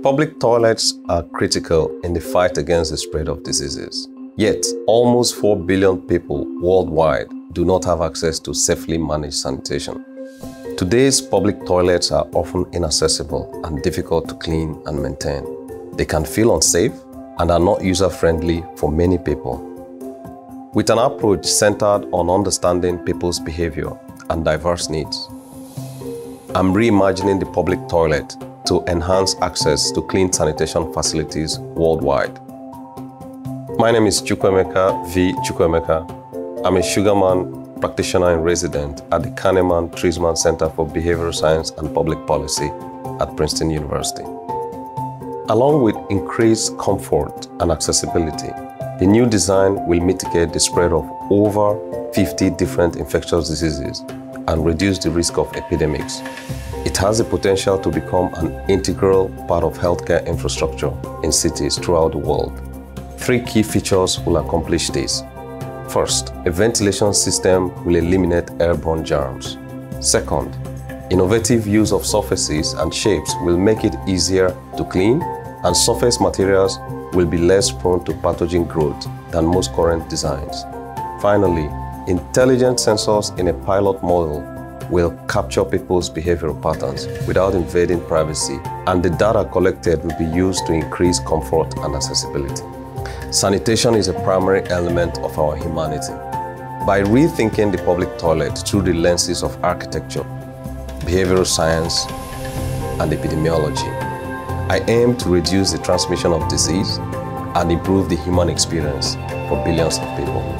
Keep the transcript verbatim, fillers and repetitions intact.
Public toilets are critical in the fight against the spread of diseases. Yet, almost four billion people worldwide do not have access to safely managed sanitation. Today's public toilets are often inaccessible and difficult to clean and maintain. They can feel unsafe and are not user-friendly for many people. With an approach centered on understanding people's behavior and diverse needs, I'm reimagining the public toilet to enhance access to clean sanitation facilities worldwide. My name is Chukwuemeka V. Chukwuemeka. I'm a Sugarman practitioner in residence at the Kahneman Treisman Center for Behavioral Science and Public Policy at Princeton University. Along with increased comfort and accessibility, the new design will mitigate the spread of over fifty different infectious diseases and reduce the risk of epidemics. It has the potential to become an integral part of healthcare infrastructure in cities throughout the world. Three key features will accomplish this. First, a ventilation system will eliminate airborne germs. Second, innovative use of surfaces and shapes will make it easier to clean, and surface materials will be less prone to pathogen growth than most current designs. Finally, intelligent sensors in a pilot model will capture people's behavioral patterns without invading privacy, and the data collected will be used to increase comfort and accessibility. Sanitation is a primary element of our humanity. By rethinking the public toilet through the lenses of architecture, behavioral science, and epidemiology, I aim to reduce the transmission of disease and improve the human experience for billions of people.